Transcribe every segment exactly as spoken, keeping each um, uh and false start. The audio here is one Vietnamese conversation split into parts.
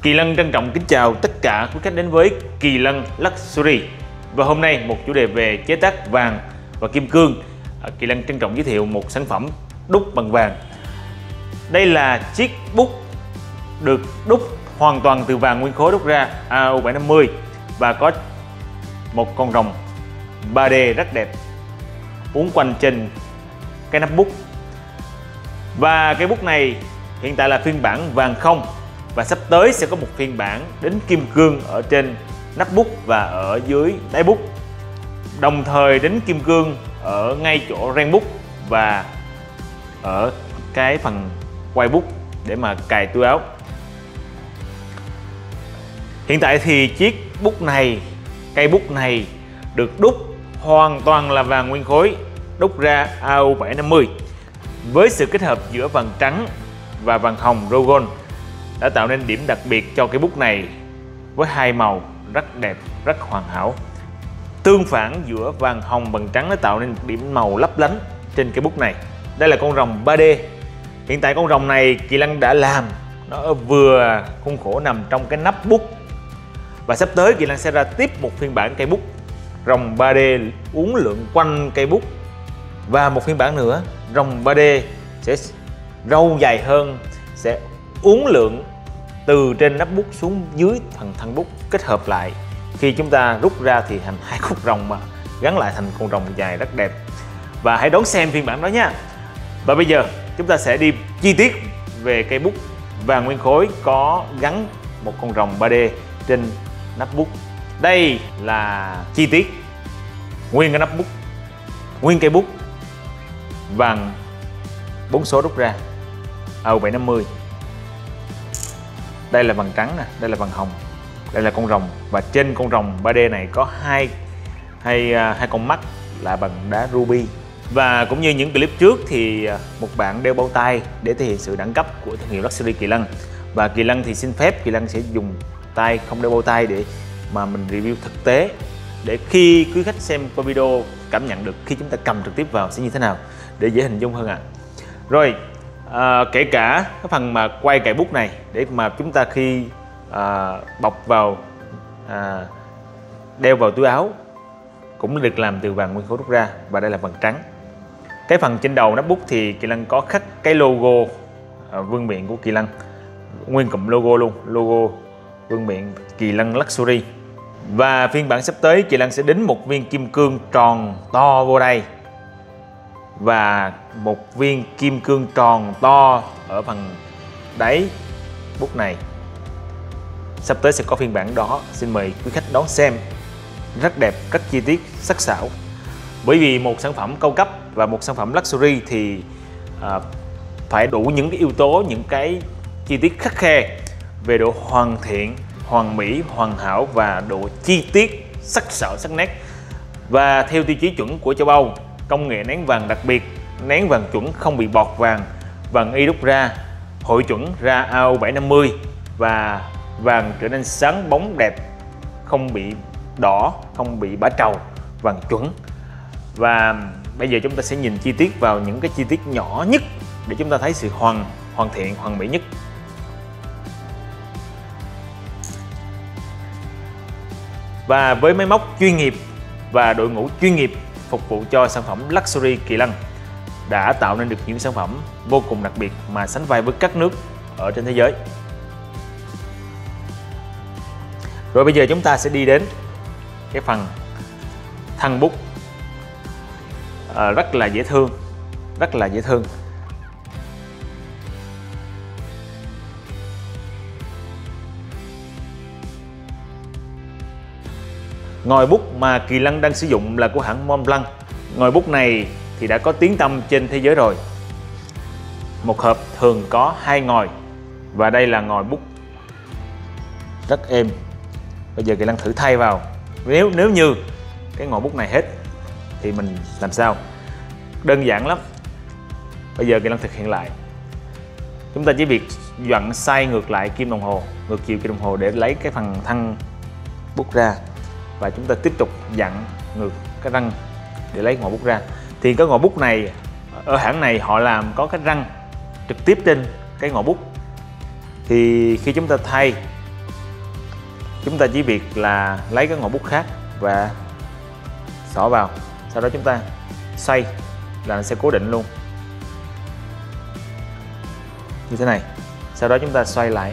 Kỳ Lân trân trọng kính chào tất cả quý khách đến với Kỳ Lân Luxury. Và hôm nay một chủ đề về chế tác vàng và kim cương. Kỳ Lân trân trọng giới thiệu một sản phẩm đúc bằng vàng. Đây là chiếc bút được đúc hoàn toàn từ vàng nguyên khối đúc ra A U bảy năm mươi và có một con rồng ba D rất đẹp uốn quanh trên cái nắp bút. Và cái bút này hiện tại là phiên bản vàng không, và sắp tới sẽ có một phiên bản đính kim cương ở trên nắp bút và ở dưới đáy bút, đồng thời đính kim cương ở ngay chỗ ren bút và ở cái phần quay bút để mà cài túi áo. Hiện tại thì chiếc bút này, cây bút này được đúc hoàn toàn là vàng nguyên khối đúc ra A U bảy năm mươi với sự kết hợp giữa vàng trắng và vàng hồng Rogon đã tạo nên điểm đặc biệt cho cây bút này với hai màu rất đẹp, rất hoàn hảo. Tương phản giữa vàng hồng và vàng trắng đã tạo nên một điểm màu lấp lánh trên cây bút này. Đây là con rồng ba D. Hiện tại con rồng này Kỳ Lân đã làm nó vừa khuôn khổ nằm trong cái nắp bút, và sắp tới Kỳ Lân sẽ ra tiếp một phiên bản cây bút rồng ba D uốn lượn quanh cây bút, và một phiên bản nữa rồng ba D sẽ râu dài hơn, sẽ uốn lượn từ trên nắp bút xuống dưới phần thân bút, kết hợp lại. Khi chúng ta rút ra thì thành hai khúc rồng mà gắn lại thành con rồng dài rất đẹp. Và hãy đón xem phiên bản đó nha. Và bây giờ chúng ta sẽ đi chi tiết về cây bút vàng nguyên khối có gắn một con rồng ba D trên nắp bút. Đây là chi tiết nguyên cái nắp bút, nguyên cây bút vàng bốn số rút ra A U bảy năm mươi. Đây là vàng trắng nè, đây là vàng hồng, đây là con rồng, và trên con rồng ba D này có hai hai hai con mắt là bằng đá ruby. Và cũng như những clip trước thì một bạn đeo bao tay để thể hiện sự đẳng cấp của thương hiệu Luxury Kỳ Lân, và Kỳ Lân thì xin phép Kỳ Lân sẽ dùng tay không đeo bao tay để mà mình review thực tế, để khi quý khách xem qua video cảm nhận được khi chúng ta cầm trực tiếp vào sẽ như thế nào để dễ hình dung hơn ạ. À. Rồi à, kể cả cái phần mà quay cài bút này để mà chúng ta khi à, bọc vào à, đeo vào túi áo cũng được làm từ vàng nguyên khối đúc ra, và đây là vàng trắng. Cái phần trên đầu nắp bút thì Kỳ Lân có khắc cái logo à, vương miện của Kỳ Lân, nguyên cụm logo luôn, logo vương miện Kỳ Lân Luxury. Và phiên bản sắp tới Kỳ Lân sẽ đính một viên kim cương tròn to vô đây và một viên kim cương tròn to ở phần đáy bút này. Sắp tới sẽ có phiên bản đó, xin mời quý khách đón xem. Rất đẹp, rất chi tiết, sắc sảo. Bởi vì một sản phẩm cao cấp và một sản phẩm luxury thì à, phải đủ những cái yếu tố, những cái chi tiết khắt khe về độ hoàn thiện, hoàn mỹ, hoàn hảo và độ chi tiết, sắc sảo, sắc nét. Và theo tiêu chí chuẩn của châu Âu, công nghệ nén vàng đặc biệt, nén vàng chuẩn không bị bọt vàng, vàng y đúc ra, hội chuẩn ra A U bảy năm mươi, và vàng trở nên sáng bóng đẹp, không bị đỏ, không bị bã trầu, vàng chuẩn. Và bây giờ chúng ta sẽ nhìn chi tiết vào những cái chi tiết nhỏ nhất để chúng ta thấy sự hoàn hoàn thiện, hoàn mỹ nhất. Và với máy móc chuyên nghiệp và đội ngũ chuyên nghiệp phục vụ cho sản phẩm Luxury Kỳ Lân đã tạo nên được những sản phẩm vô cùng đặc biệt mà sánh vai với các nước ở trên thế giới. Rồi bây giờ chúng ta sẽ đi đến cái phần thân bút à, rất là dễ thương, rất là dễ thương. Ngòi bút mà Kỳ Lân đang sử dụng là của hãng Montblanc. Ngòi bút này thì đã có tiếng tăm trên thế giới rồi. Một hộp thường có hai ngòi, và đây là ngòi bút rất êm. Bây giờ Kỳ Lân thử thay vào. Nếu nếu như cái ngòi bút này hết thì mình làm sao? Đơn giản lắm. Bây giờ Kỳ Lân thực hiện lại. Chúng ta chỉ việc vặn xoay ngược lại kim đồng hồ, ngược chiều kim đồng hồ để lấy cái phần thân bút ra, và chúng ta tiếp tục vặn ngược cái răng để lấy ngòi bút ra. Thì cái ngòi bút này ở hãng này họ làm có cái răng trực tiếp trên cái ngòi bút, thì khi chúng ta thay chúng ta chỉ việc là lấy cái ngòi bút khác và xỏ vào, sau đó chúng ta xoay là nó sẽ cố định luôn như thế này. Sau đó chúng ta xoay lại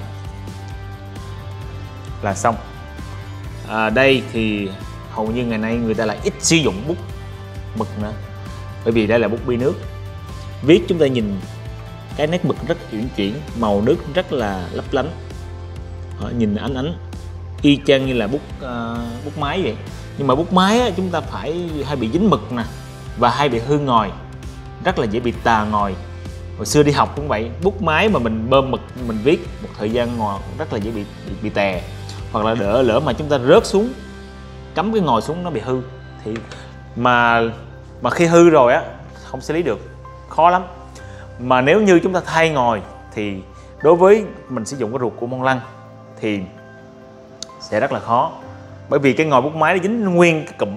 là xong. À, đây thì hầu như ngày nay người ta lại ít sử dụng bút mực nữa, bởi vì đây là bút bi nước. Viết chúng ta nhìn cái nét mực rất uyển chuyển, màu nước rất là lấp lánh, họ nhìn ánh ánh y chang như là bút uh, bút máy vậy. Nhưng mà bút máy á, chúng ta phải hay bị dính mực nè, và hay bị hư ngòi, rất là dễ bị tà ngòi. Hồi xưa đi học cũng vậy, bút máy mà mình bơm mực mình viết một thời gian ngòi rất là dễ bị bị, bị tè, hoặc là đỡ lỡ mà chúng ta rớt xuống, cắm cái ngòi xuống nó bị hư, thì mà mà khi hư rồi á không xử lý được, khó lắm. Mà nếu như chúng ta thay ngòi thì đối với mình sử dụng cái ruột của Mont Blanc thì sẽ rất là khó, bởi vì cái ngòi bút máy nó dính nguyên cái cụm,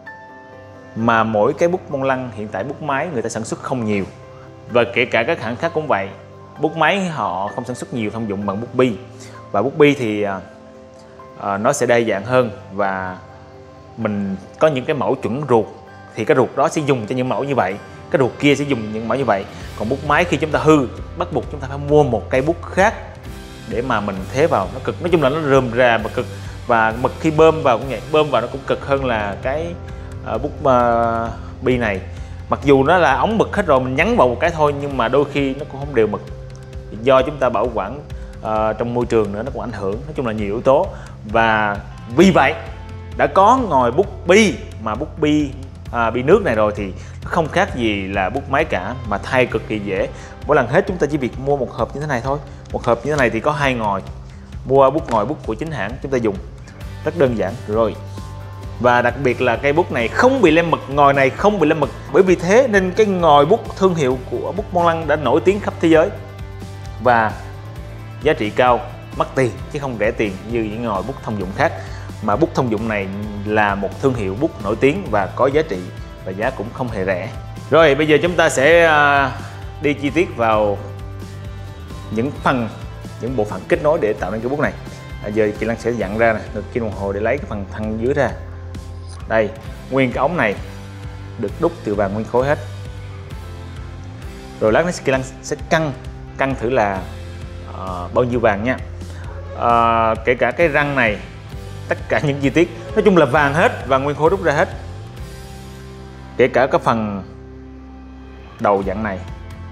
mà mỗi cái bút Mont Blanc hiện tại bút máy người ta sản xuất không nhiều, và kể cả các hãng khác cũng vậy, bút máy họ không sản xuất nhiều thông dụng bằng bút bi. Và bút bi thì à, nó sẽ đa dạng hơn, và mình có những cái mẫu chuẩn ruột thì cái ruột đó sẽ dùng cho những mẫu như vậy, cái ruột kia sẽ dùng những mẫu như vậy. Còn bút máy khi chúng ta hư, bắt buộc chúng ta phải mua một cây bút khác để mà mình thế vào, nó cực, nói chung là nó rườm rà và cực. Và mực khi bơm vào cũng vậy, bơm vào nó cũng cực hơn là cái uh, bút uh, bi này. Mặc dù nó là ống mực hết rồi, mình nhắn vào một cái thôi, nhưng mà đôi khi nó cũng không đều mực, do chúng ta bảo quản uh, trong môi trường nữa, nó cũng ảnh hưởng. Nói chung là nhiều yếu tố, và vì vậy đã có ngòi bút bi, mà bút bi à, bi nước này rồi thì không khác gì là bút máy cả, mà thay cực kỳ dễ. Mỗi lần hết chúng ta chỉ việc mua một hộp như thế này thôi, một hộp như thế này thì có hai ngòi, mua bút ngòi bút của chính hãng chúng ta dùng, rất đơn giản rồi. Và đặc biệt là cây bút này không bị lem mực, ngòi này không bị lem mực, bởi vì thế nên cái ngòi bút thương hiệu của bút Mont Blanc đã nổi tiếng khắp thế giới, và giá trị cao, mắc tiền chứ không rẻ tiền như những ngòi bút thông dụng khác. Mà bút thông dụng này là một thương hiệu bút nổi tiếng và có giá trị, và giá cũng không hề rẻ. Rồi bây giờ chúng ta sẽ đi chi tiết vào những phần, những bộ phận kết nối để tạo nên cái bút này. À, giờ Kỳ Lân sẽ dặn ra nè, được kim đồng hồ để lấy cái phần thân dưới ra. Đây, nguyên cái ống này được đúc từ vàng nguyên khối hết. Rồi lát nữa Kỳ Lân sẽ cân cân thử là uh, bao nhiêu vàng nha. Uh, kể cả cái răng này, tất cả những chi tiết nói chung là vàng hết, vàng nguyên khối đúc ra hết. Kể cả cái phần đầu dặn này,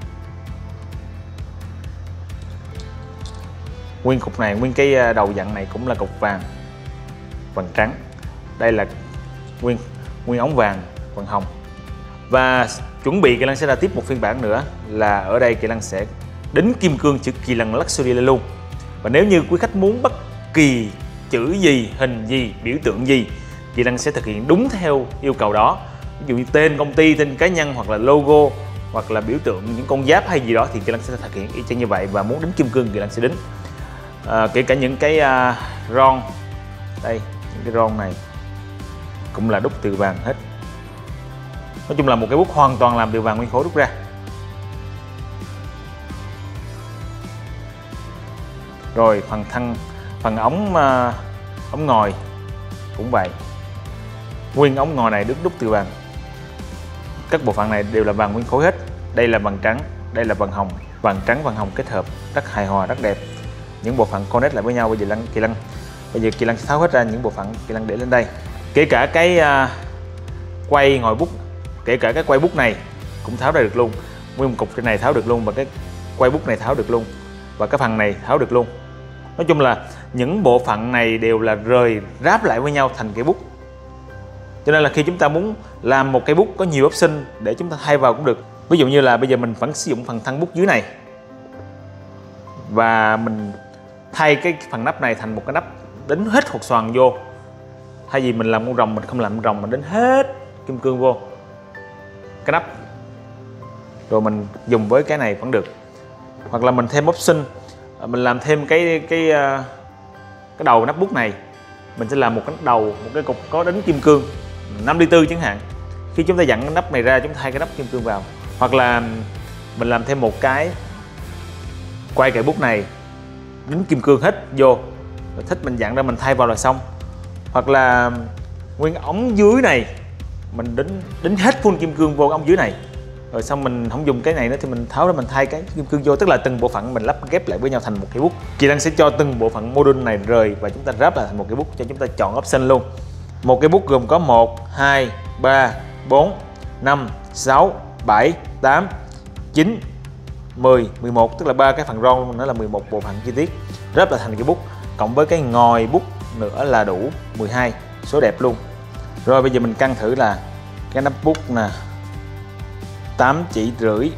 nguyên cục này, nguyên cái đầu dặn này cũng là cục vàng, vàng trắng. Đây là nguyên nguyên ống vàng, vàng hồng. Và chuẩn bị Kỳ Lân sẽ ra tiếp một phiên bản nữa, là ở đây Kỳ Lân sẽ đính kim cương chữ Kỳ Lân Luxury lên luôn. Và nếu như quý khách muốn bất kỳ chữ gì, hình gì, biểu tượng gì, Kỳ Lân sẽ thực hiện đúng theo yêu cầu đó. Ví dụ như tên công ty, tên cá nhân, hoặc là logo, hoặc là biểu tượng những con giáp hay gì đó, thì Kỳ Lân sẽ thực hiện y chang như vậy. Và muốn đính kim cương Kỳ Lân sẽ đính. À, kể cả những cái uh, ron, đây, những cái ron này cũng là đúc từ vàng hết. Nói chung là một cái bút hoàn toàn làm từ vàng nguyên khối đúc ra. Rồi phần thân, phần ống uh, ống ngòi cũng vậy, nguyên ống ngòi này được đúc từ vàng. Các bộ phận này đều là vàng nguyên khối hết. Đây là vàng trắng, đây là vàng hồng, vàng trắng vàng hồng kết hợp rất hài hòa, rất đẹp. Những bộ phận connect lại với nhau. Bây giờ Lân, Kỳ Lân bây giờ Kỳ Lân sẽ tháo hết ra những bộ phận, Kỳ Lân để lên đây. Kể cả cái uh, quay ngòi bút, kể cả cái quay bút này cũng tháo ra được luôn. Nguyên một cục trên này tháo được luôn, và cái quay bút này tháo được luôn, và cái phần này tháo được luôn. Nói chung là những bộ phận này đều là rời ráp lại với nhau thành cái bút. Cho nên là khi chúng ta muốn làm một cây bút có nhiều option để chúng ta thay vào cũng được. Ví dụ như là bây giờ mình vẫn sử dụng phần thân bút dưới này, và mình thay cái phần nắp này thành một cái nắp đính hết hột xoàn vô. Thay vì mình làm con rồng, mình không làm con rồng, mình đính hết kim cương vô cái nắp, rồi mình dùng với cái này vẫn được. Hoặc là mình thêm option, mình làm thêm cái cái cái đầu nắp bút này, mình sẽ làm một cái đầu, một cái cục có đính kim cương năm ly tư chẳng hạn. Khi chúng ta dặn cái nắp này ra, chúng ta thay cái nắp kim cương vào. Hoặc là mình làm thêm một cái quay kệ bút này đính kim cương hết vô, thích mình dặn ra mình thay vào là xong. Hoặc là nguyên ống dưới này mình đính đính hết full kim cương vô ống dưới này, rồi xong mình không dùng cái này nữa thì mình tháo ra mình thay cái kim cương vô, tức là từng bộ phận mình lắp ghép lại với nhau thành một cây bút. Kỳ Lân sẽ cho từng bộ phận module này rời và chúng ta ráp lại thành một cây bút, cho chúng ta chọn option luôn. Một cây bút gồm có một, hai, ba, bốn, năm, sáu, bảy, tám, chín, mười, mười một, tức là ba cái phần ron nó là mười một bộ phận chi tiết ráp lại thành cây bút, cộng với cái ngòi bút nữa là đủ mười hai, số đẹp luôn. Rồi bây giờ mình cân thử là cái nắp bút nè, tám chỉ rưỡi,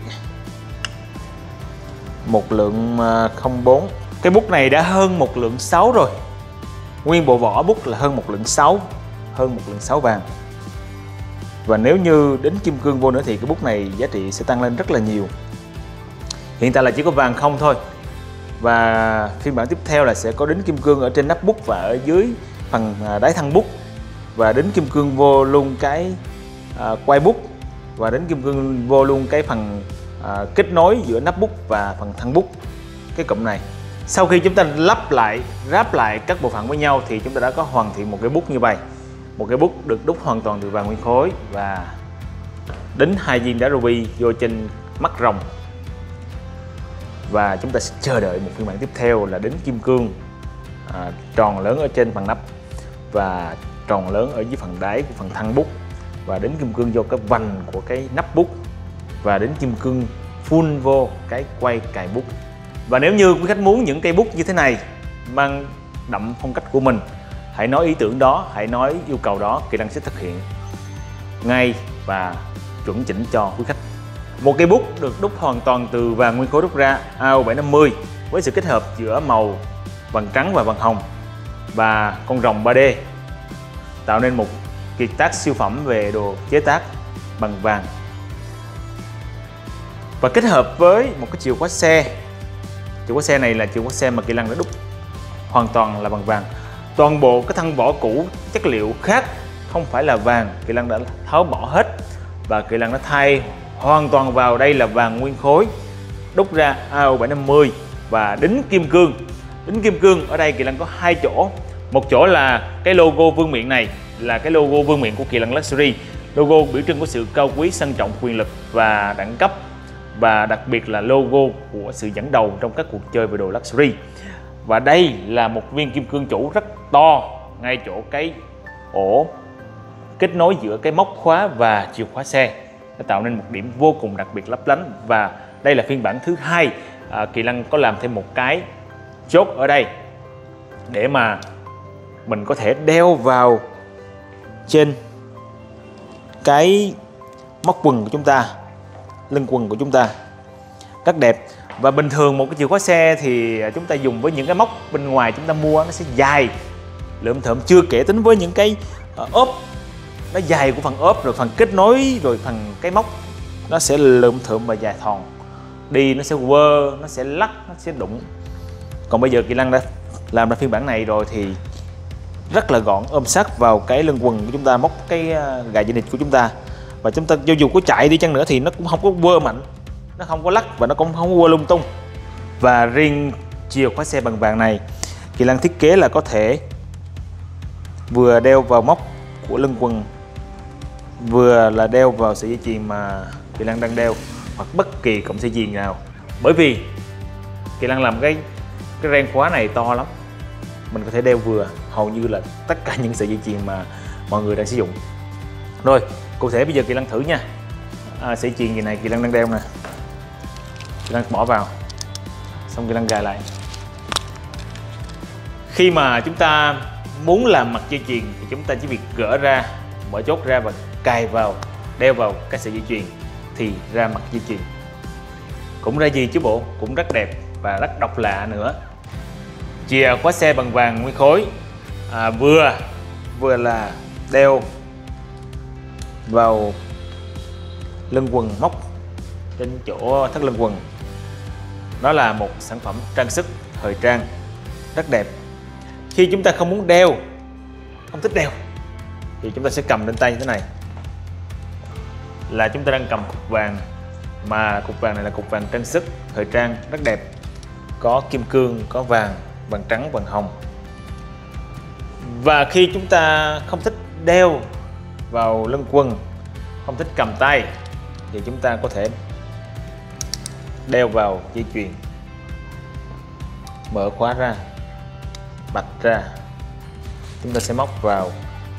một lượng không bốn. Cái bút này đã hơn một lượng sáu rồi. Nguyên bộ vỏ bút là hơn một lượng sáu, hơn một lượng sáu vàng. Và nếu như đính kim cương vô nữa thì cái bút này giá trị sẽ tăng lên rất là nhiều. Hiện tại là chỉ có vàng không thôi. Và phiên bản tiếp theo là sẽ có đính kim cương ở trên nắp bút và ở dưới phần đáy thân bút, và đính kim cương vô luôn cái à, quai bút, và đính kim cương vô luôn cái phần à, kết nối giữa nắp bút và phần thân bút, cái cụm này. Sau khi chúng ta lắp lại, ráp lại các bộ phận với nhau thì chúng ta đã có hoàn thiện một cái bút như vậy. Một cái bút được đúc hoàn toàn từ vàng nguyên khối và đính hai viên đá ruby vô trên mắt rồng. Và chúng ta sẽ chờ đợi một phiên bản tiếp theo là đính kim cương à, tròn lớn ở trên phần nắp và tròn lớn ở dưới phần đáy của phần thân bút, và đính kim cương vô cái vành của cái nắp bút, và đính kim cương full vô cái quay cài bút. Và nếu như quý khách muốn những cây bút như thế này mang đậm phong cách của mình, hãy nói ý tưởng đó, hãy nói yêu cầu đó, Kỳ Lân sẽ thực hiện ngay và chuẩn chỉnh cho quý khách. Một cây bút được đúc hoàn toàn từ vàng nguyên khối đúc ra A O bảy năm mươi với sự kết hợp giữa màu vàng trắng và vàng hồng và con rồng ba D, tạo nên một kiệt tác siêu phẩm về đồ chế tác bằng vàng. Và kết hợp với một cái chìa khóa xe. Chìa khóa xe này là chìa khóa xe mà Kỳ Lân đã đúc hoàn toàn là bằng vàng. Toàn bộ cái thân vỏ cũ chất liệu khác không phải là vàng, Kỳ Lân đã tháo bỏ hết và Kỳ Lân đã thay hoàn toàn vào đây là vàng nguyên khối đúc ra A O bảy năm mươi và đính kim cương. Đính kim cương ở đây Kỳ Lân có hai chỗ. Một chỗ là cái logo vương miện này là cái logo vương miện của Kỳ Lân Luxury, logo biểu trưng của sự cao quý, sang trọng, quyền lực và đẳng cấp, và đặc biệt là logo của sự dẫn đầu trong các cuộc chơi về đồ luxury. Và đây là một viên kim cương chủ rất to ngay chỗ cái ổ kết nối giữa cái móc khóa và chìa khóa xe, nó tạo nên một điểm vô cùng đặc biệt lấp lánh. Và đây là phiên bản thứ hai. à, Kỳ Lân có làm thêm một cái chốt ở đây để mà mình có thể đeo vào trên cái móc quần của chúng ta, lưng quần của chúng ta, rất đẹp. Và bình thường một cái chìa khóa xe thì chúng ta dùng với những cái móc bên ngoài chúng ta mua nó sẽ dài lượm thượm, chưa kể tính với những cái ốp nó dài của phần ốp, rồi phần kết nối, rồi phần cái móc nó sẽ lượm thượm và dài thòn, đi nó sẽ quơ, nó sẽ lắc, nó sẽ đụng. Còn bây giờ Kỳ Lân đã làm ra phiên bản này rồi thì rất là gọn, ôm sát vào cái lưng quần của chúng ta, móc cái gài dây nịt của chúng ta, và chúng ta cho dù có chạy đi chăng nữa thì nó cũng không có quơ mạnh, nó không có lắc và nó cũng không có quơ lung tung. Và riêng chìa khóa xe bằng vàng này Kỳ Lân thiết kế là có thể vừa đeo vào móc của lưng quần, vừa là đeo vào sợi dây chuyền mà Kỳ Lân đang đeo, hoặc bất kỳ cụm dây chuyền nào. Bởi vì Kỳ Lân làm cái cái ren khóa này to lắm, mình có thể đeo vừa hầu như là tất cả những sợi dây chuyền mà mọi người đang sử dụng. Rồi cụ thể bây giờ Kỳ Lân thử nha. à, sợi chuyền gì này Kỳ Lân đang đeo nè, Kỳ Lân bỏ vào xong Kỳ Lân gài lại. Khi mà chúng ta muốn làm mặt dây chuyền thì chúng ta chỉ việc gỡ ra, mở chốt ra và cài vào, đeo vào cái sợi dây chuyền thì ra mặt dây chuyền. Cũng ra gì chứ bộ, cũng rất đẹp và rất độc lạ nữa. Chìa khóa xe bằng vàng nguyên khối, à, vừa vừa là đeo vào lưng quần, móc trên chỗ thắt lưng quần. Đó là một sản phẩm trang sức thời trang rất đẹp. Khi chúng ta không muốn đeo, không thích đeo thì chúng ta sẽ cầm lên tay như thế này, là chúng ta đang cầm cục vàng, mà cục vàng này là cục vàng trang sức thời trang rất đẹp, có kim cương, có vàng, vàng trắng, vàng hồng. Và khi chúng ta không thích đeo vào lưng quần, không thích cầm tay, thì chúng ta có thể đeo vào dây chuyền, mở khóa ra, bạch ra, chúng ta sẽ móc vào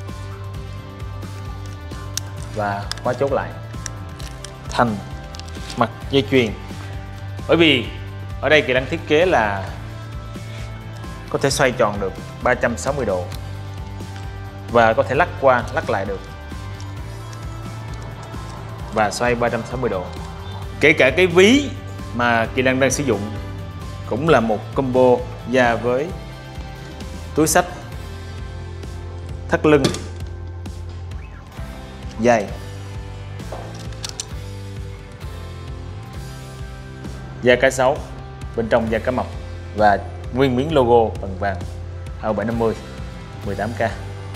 và khóa chốt lại thành mặt dây chuyền. Bởi vì ở đây Kỳ Lân thiết kế là có thể xoay tròn được ba trăm sáu mươi độ và có thể lắc qua lắc lại được và xoay ba trăm sáu mươi độ. Kể cả cái ví mà Kỳ Lân đang sử dụng cũng là một combo da với túi xách, thắt lưng, dây, da cá sấu, bên trong da cá mập và nguyên miếng logo bằng vàng a o bảy năm mươi mười tám K.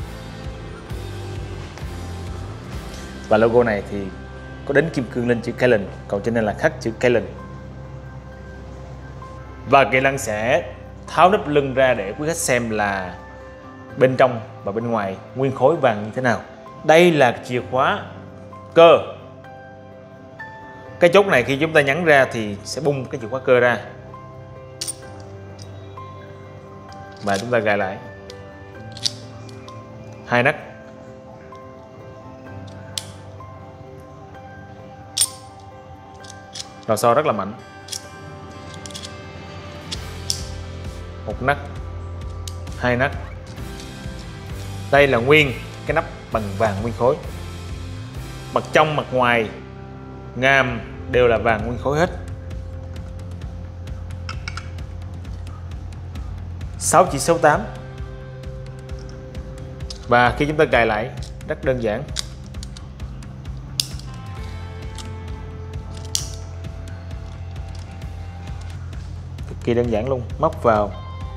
Và logo này thì có đến kim cương lên chữ Kallen, còn trên đây là khắc chữ Kallen. Và Kỳ Lân sẽ tháo nắp lưng ra để quý khách xem là bên trong và bên ngoài nguyên khối vàng như thế nào. Đây là chìa khóa cơ. Cái chốt này khi chúng ta nhấn ra thì sẽ bung cái chìa khóa cơ ra và chúng ta gài lại hai nấc. Lò xo rất là mạnh, một nấc, hai nấc. Đây là nguyên cái nắp bằng vàng nguyên khối, mặt trong mặt ngoài ngàm đều là vàng nguyên khối hết. Sáu chỉ số tám. Và khi chúng ta cài lại rất đơn giản. Cực kỳ đơn giản luôn, móc vào,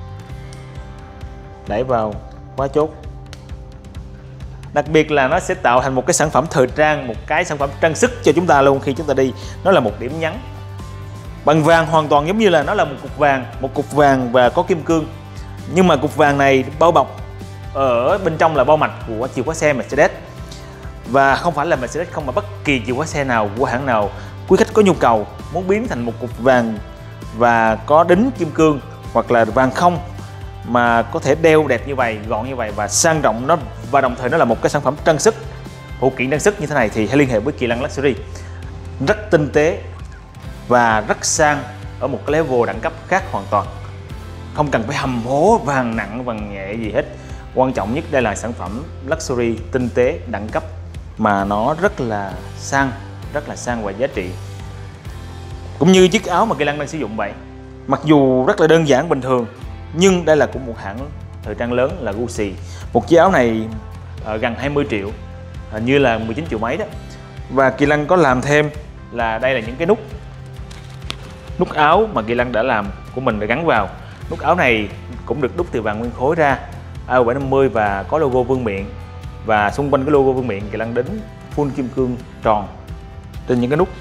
đẩy vào, khóa chốt. Đặc biệt là nó sẽ tạo thành một cái sản phẩm thời trang, một cái sản phẩm trang sức cho chúng ta luôn khi chúng ta đi. Nó là một điểm nhấn bằng vàng, hoàn toàn giống như là nó là một cục vàng, một cục vàng và có kim cương. Nhưng mà cục vàng này bao bọc ở bên trong là bao mạch của chìa khóa xe Mercedes. Và không phải là Mercedes không, mà bất kỳ chìa khóa xe nào của hãng nào quý khách có nhu cầu muốn biến thành một cục vàng và có đính kim cương hoặc là vàng không mà có thể đeo đẹp như vậy, gọn như vậy và sang trọng, nó và đồng thời nó là một cái sản phẩm trang sức, phụ kiện trang sức như thế này, thì hãy liên hệ với Kỳ Lân Luxury. Rất tinh tế và rất sang ở một cái level đẳng cấp khác hoàn toàn. Không cần phải hầm hố vàng nặng vàng nhẹ gì hết. Quan trọng nhất đây là sản phẩm luxury tinh tế đẳng cấp mà nó rất là sang, rất là sang và giá trị. Cũng như chiếc áo mà Kỳ Lân đang sử dụng vậy. Mặc dù rất là đơn giản bình thường, nhưng đây là của một hãng thời trang lớn là Gucci. Một chiếc áo này uh, gần hai mươi triệu, hình như là mười chín triệu mấy đó. Và Kỳ Lân có làm thêm là đây là những cái nút nút áo mà Kỳ Lân đã làm của mình để gắn vào. Nút áo này cũng được đúc từ vàng nguyên khối ra, a o bảy năm mươi và có logo vương miện. Và xung quanh cái logo vương miện Kỳ Lân đính full kim cương tròn trên những cái nút.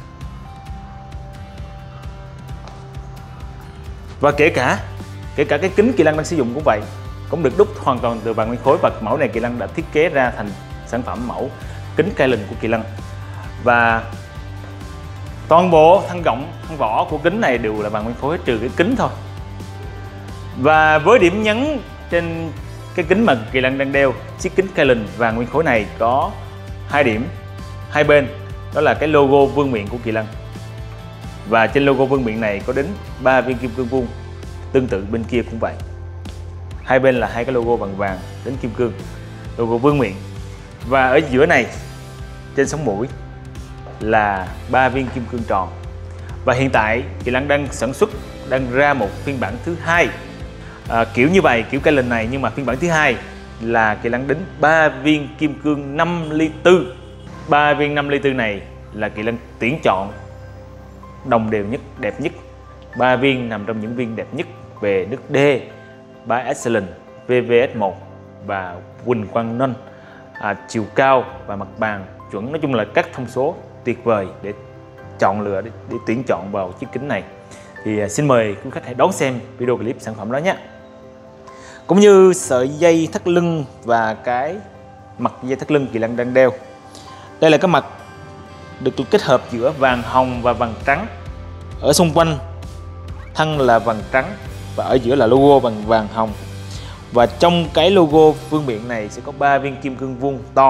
Và kể cả kể cả cái kính Kỳ Lân đang sử dụng cũng vậy, cũng được đúc hoàn toàn từ vàng nguyên khối. Và mẫu này Kỳ Lân đã thiết kế ra thành sản phẩm mẫu kính Kallen của Kỳ Lân. Và toàn bộ thân gọng, thân vỏ của kính này đều là vàng nguyên khối trừ cái kính thôi. Và với điểm nhấn trên cái kính mà Kỳ Lân đang đeo, chiếc kính Kallen vàng nguyên khối này có hai điểm hai bên, đó là cái logo vương miện của Kỳ Lân. Và trên logo vương miện này có đến ba viên kim cương vuông, tương tự bên kia cũng vậy. Hai bên là hai cái logo bằng vàng đến kim cương, logo vương miện. Và ở giữa này trên sống mũi là ba viên kim cương tròn. Và hiện tại Kỳ Lân đang sản xuất, đang ra một phiên bản thứ hai à, kiểu như vậy, kiểu Kallen này, nhưng mà phiên bản thứ hai là Kỳ Lân đính ba viên kim cương năm ly tư. Ba viên năm ly tư này là Kỳ Lân tuyển chọn đồng đều nhất, đẹp nhất. Ba viên nằm trong những viên đẹp nhất về nước D, by Excellence, vê vê ét một và Quỳnh Quang Nôn, à, chiều cao và mặt bàn chuẩn. Nói chung là các thông số tuyệt vời để chọn lựa, để, để tuyển chọn vào chiếc kính này. Thì à, xin mời quý khách hãy đón xem video clip sản phẩm đó nhé. cũng như sợi dây thắt lưng và cái mặt dây thắt lưng Kỳ Lân đang đeo. Đây là cái mặt được kết hợp giữa vàng hồng và vàng trắng. Ở xung quanh thân là vàng trắng và ở giữa là logo bằng vàng hồng. Và trong cái logo vương miện này sẽ có ba viên kim cương vuông to.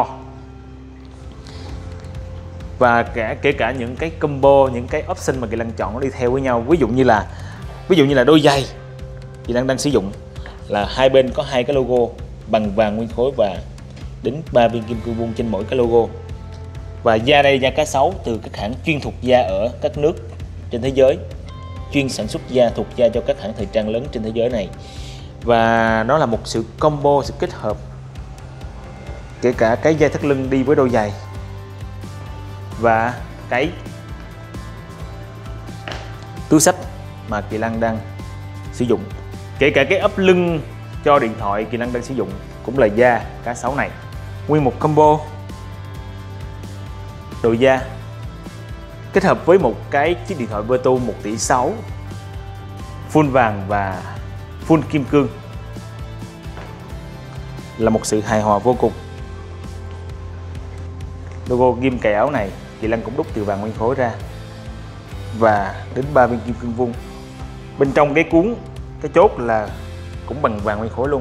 Và cả kể cả những cái combo, những cái option mà Kỳ Lân chọn nó đi theo với nhau. Ví dụ như là ví dụ như là đôi giày Kỳ Lân đang sử dụng là hai bên có hai cái logo bằng vàng nguyên khối và đến ba viên kim cương vuông trên mỗi cái logo. Và da đây da cá sấu từ các hãng chuyên thuộc da ở các nước trên thế giới, chuyên sản xuất da thuộc da cho các hãng thời trang lớn trên thế giới này. Và nó là một sự combo, sự kết hợp kể cả cái dây thắt lưng đi với đôi giày và cái túi xách mà Kỳ Lân đang sử dụng. Kể cả cái ốp lưng cho điện thoại Kỳ Lân đang sử dụng cũng là da cá sấu này. Nguyên một combo đồ da kết hợp với một cái chiếc điện thoại Vertu một tỷ sáu full vàng và full kim cương là một sự hài hòa vô cùng. Logo ghim cài áo này Kỳ Lân cũng đúc từ vàng nguyên khối ra và đến ba viên kim cương vuông. Bên trong cái cuốn, cái chốt là cũng bằng vàng nguyên khối luôn.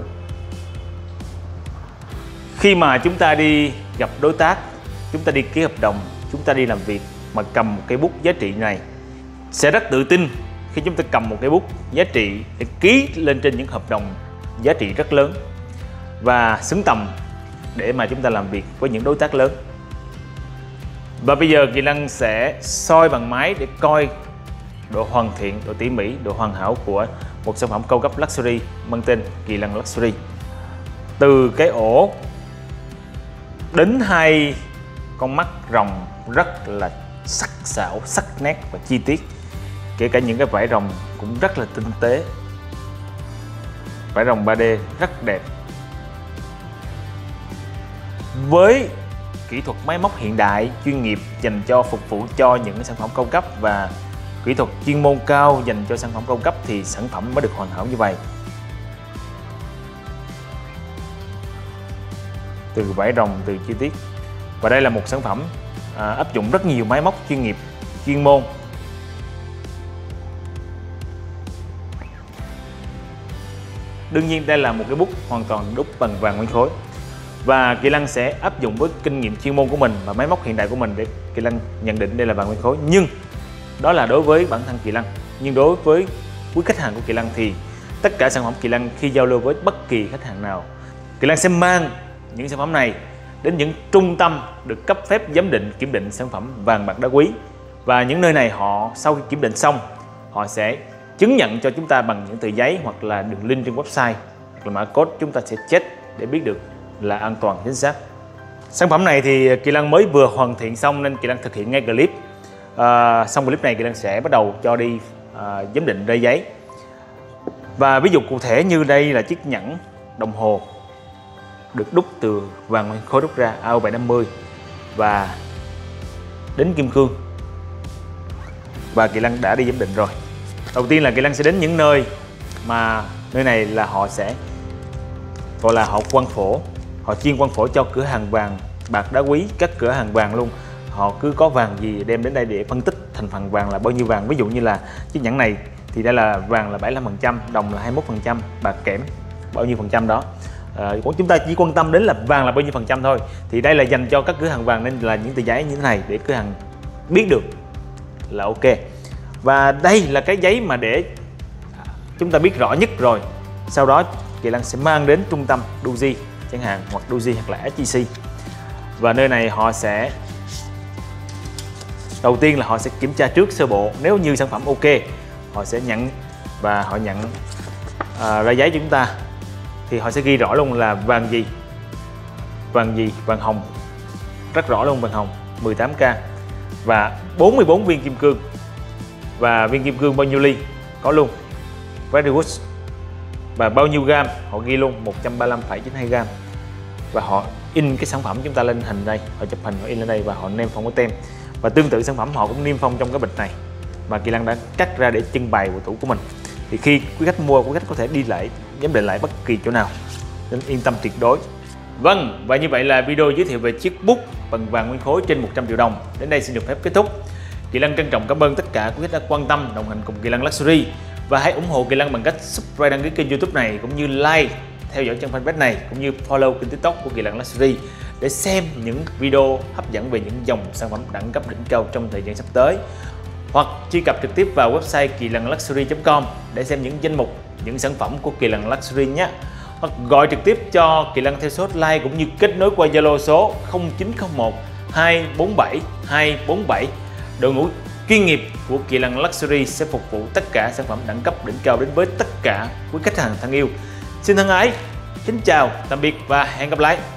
Khi mà chúng ta đi gặp đối tác, chúng ta đi ký hợp đồng, chúng ta đi làm việc mà cầm một cây bút giá trị này sẽ rất tự tin khi chúng ta cầm một cây bút giá trị để ký lên trên những hợp đồng giá trị rất lớn và xứng tầm để mà chúng ta làm việc với những đối tác lớn. Và bây giờ Kỳ Lân sẽ soi bằng máy để coi độ hoàn thiện, độ tỉ mỉ, độ hoàn hảo của một sản phẩm cao cấp luxury mang tên Kỳ Lân Luxury. Từ cái ổ đến hai con mắt rồng rất là sắc sảo, sắc nét và chi tiết. Kể cả những cái vải rồng cũng rất là tinh tế. Vải rồng ba D rất đẹp. Với kỹ thuật máy móc hiện đại, chuyên nghiệp dành cho phục vụ cho những sản phẩm cao cấp và kỹ thuật chuyên môn cao dành cho sản phẩm cao cấp thì sản phẩm mới được hoàn hảo như vậy. Từ vải rồng, từ chi tiết. Và đây là một sản phẩm à, áp dụng rất nhiều máy móc chuyên nghiệp, chuyên môn. Đương nhiên đây là một cái bút hoàn toàn đúc bằng vàng nguyên khối. Và Kỳ Lân sẽ áp dụng với kinh nghiệm chuyên môn của mình và máy móc hiện đại của mình để Kỳ Lân nhận định đây là vàng nguyên khối. Nhưng đó là đối với bản thân Kỳ Lân. Nhưng đối với quý khách hàng của Kỳ Lân thì tất cả sản phẩm Kỳ Lân khi giao lưu với bất kỳ khách hàng nào, Kỳ Lân sẽ mang những sản phẩm này đến những trung tâm được cấp phép giám định, kiểm định sản phẩm vàng bạc đá quý. Và những nơi này họ sau khi kiểm định xong, họ sẽ chứng nhận cho chúng ta bằng những tờ giấy hoặc là đường link trên website hoặc là mã code, chúng ta sẽ check để biết được là an toàn chính xác. Sản phẩm này thì Kỳ Lân mới vừa hoàn thiện xong nên Kỳ Lân thực hiện ngay clip. À, xong clip này Kỳ Lân sẽ bắt đầu cho đi à, giám định ra giấy. Và ví dụ cụ thể như đây là chiếc nhẫn đồng hồ được đúc từ vàng nguyên khối đúc ra A O bảy năm mươi và đến kim cương. Và Kỳ Lân đã đi giám định rồi. Đầu tiên là Kỳ Lân sẽ đến những nơi mà nơi này là họ sẽ gọi là họ quăng phổ, họ chuyên quăng phổ cho cửa hàng vàng bạc đá quý, các cửa hàng vàng luôn. Họ cứ có vàng gì đem đến đây để phân tích thành phần vàng là bao nhiêu vàng. Ví dụ như là chiếc nhẫn này thì đây là vàng là bảy mươi lăm phần trăm, đồng là hai mươi mốt phần trăm, bạc kẽm bao nhiêu phần trăm đó. À, chúng ta chỉ quan tâm đến là vàng là bao nhiêu phần trăm thôi. Thì đây là dành cho các cửa hàng vàng nên là những tờ giấy như thế này để cửa hàng biết được là ok. Và đây là cái giấy mà để chúng ta biết rõ nhất rồi. Sau đó Kỳ Lân sẽ mang đến trung tâm Doji chẳng hạn, hoặc Doji hoặc là ét giê xê. Và nơi này họ sẽ đầu tiên là họ sẽ kiểm tra trước sơ bộ. Nếu như sản phẩm ok, họ sẽ nhận và họ nhận à, ra giấy cho chúng ta. Thì họ sẽ ghi rõ luôn là vàng gì, vàng gì, vàng hồng, rất rõ luôn, vàng hồng mười tám K và bốn mươi bốn viên kim cương. Và viên kim cương bao nhiêu ly có luôn, very good. Và bao nhiêu gam họ ghi luôn, một trăm ba mươi lăm phẩy chín hai gam. Và họ in cái sản phẩm chúng ta lên hình đây, họ chụp hình họ in lên đây và họ niêm phong cái tem. Và tương tự sản phẩm họ cũng niêm phong trong cái bịch này mà Kỳ Lân đã cắt ra để trưng bày của tủ của mình. Thì khi quý khách mua, quý khách có thể đi lại giám định lại bất kỳ chỗ nào, nên yên tâm tuyệt đối. Vâng, và như vậy là video giới thiệu về chiếc bút bằng vàng nguyên khối trên một trăm triệu đồng đến đây xin được phép kết thúc. Kỳ Lân trân trọng cảm ơn tất cả quý khách đã quan tâm đồng hành cùng Kỳ Lân Luxury, và hãy ủng hộ Kỳ Lân bằng cách subscribe, đăng ký kênh YouTube này, cũng như like, theo dõi trang fanpage này, cũng như follow kênh TikTok của Kỳ Lân Luxury để xem những video hấp dẫn về những dòng sản phẩm đẳng cấp đỉnh cao trong thời gian sắp tới. Hoặc truy cập trực tiếp vào website kỳ lân luxury chấm com để xem những danh mục, những sản phẩm của Kỳ Lân Luxury nhé. Hoặc gọi trực tiếp cho Kỳ Lân theo số hotline, cũng như kết nối qua Zalo số không chín không một hai bốn bảy hai bốn bảy. Đội ngũ chuyên nghiệp của Kỳ Lân Luxury sẽ phục vụ tất cả sản phẩm đẳng cấp đỉnh cao đến với tất cả quý khách hàng thân yêu. Xin thân ái, kính chào, tạm biệt và hẹn gặp lại.